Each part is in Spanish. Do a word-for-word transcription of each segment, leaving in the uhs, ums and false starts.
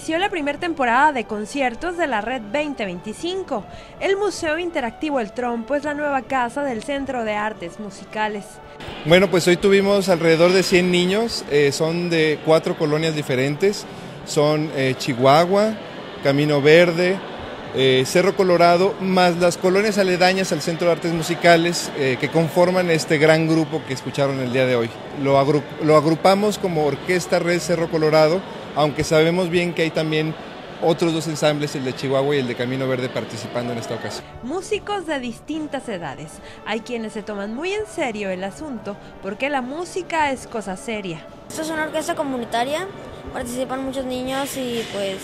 Inició la primera temporada de conciertos de la Red veinte veinticinco. El Museo Interactivo El Trompo es la nueva casa del Centro de Artes Musicales. Bueno, pues hoy tuvimos alrededor de cien niños, eh, son de cuatro colonias diferentes, son eh, Chihuahua, Camino Verde, eh, Cerro Colorado, más las colonias aledañas al Centro de Artes Musicales eh, que conforman este gran grupo que escucharon el día de hoy. Lo, agru lo agrupamos como Orquesta Red Cerro Colorado, aunque sabemos bien que hay también otros dos ensambles, el de Chihuahua y el de Camino Verde, participando en esta ocasión. Músicos de distintas edades. Hay quienes se toman muy en serio el asunto porque la música es cosa seria. Esta es una orquesta comunitaria, participan muchos niños y pues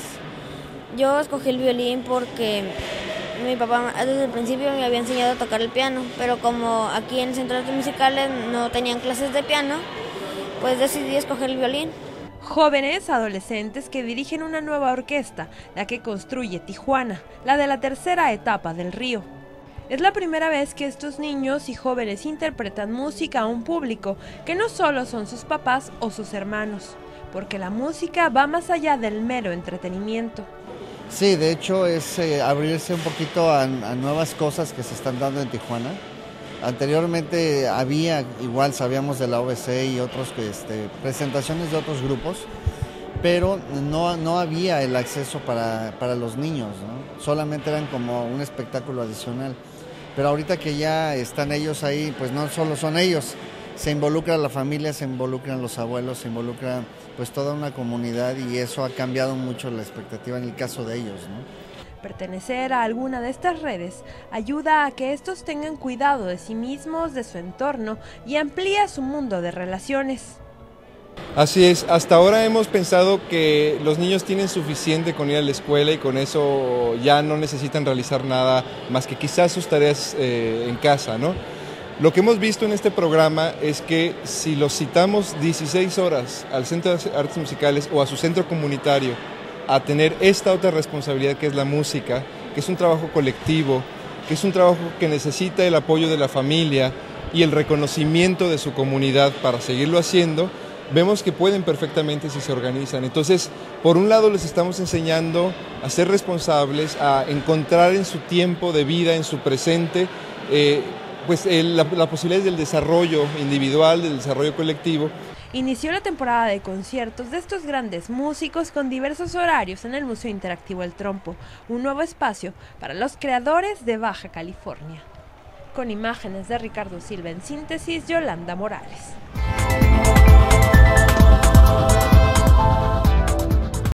yo escogí el violín porque mi papá desde el principio me había enseñado a tocar el piano, pero como aquí en el Centro de Artes Musicales no tenían clases de piano, pues decidí escoger el violín. Jóvenes, adolescentes que dirigen una nueva orquesta, la que construye Tijuana, la de la tercera etapa del Río. Es la primera vez que estos niños y jóvenes interpretan música a un público que no solo son sus papás o sus hermanos, porque la música va más allá del mero entretenimiento. Sí, de hecho es eh, abrirse un poquito a, a nuevas cosas que se están dando en Tijuana. Anteriormente había, igual sabíamos de la O V C y otros este, presentaciones de otros grupos, pero no, no había el acceso para, para los niños, ¿no? Solamente eran como un espectáculo adicional. Pero ahorita que ya están ellos ahí, pues no solo son ellos, se involucra la familia, se involucran los abuelos, se involucra pues toda una comunidad y eso ha cambiado mucho la expectativa en el caso de ellos, ¿no? Pertenecer a alguna de estas redes ayuda a que estos tengan cuidado de sí mismos, de su entorno y amplía su mundo de relaciones. Así es, hasta ahora hemos pensado que los niños tienen suficiente con ir a la escuela y con eso ya no necesitan realizar nada más que quizás sus tareas eh, en casa, ¿no? Lo que hemos visto en este programa es que si los citamos dieciséis horas al Centro de Artes Musicales o a su centro comunitario a tener esta otra responsabilidad que es la música, que es un trabajo colectivo, que es un trabajo que necesita el apoyo de la familia y el reconocimiento de su comunidad para seguirlo haciendo, vemos que pueden perfectamente si se organizan. Entonces, por un lado les estamos enseñando a ser responsables, a encontrar en su tiempo de vida, en su presente, eh, pues el, la, la posibilidad del desarrollo individual, del desarrollo colectivo. Inició la temporada de conciertos de estos grandes músicos con diversos horarios en el Museo Interactivo El Trompo, un nuevo espacio para los creadores de Baja California. Con imágenes de Ricardo Silva en síntesis, Yolanda Morales.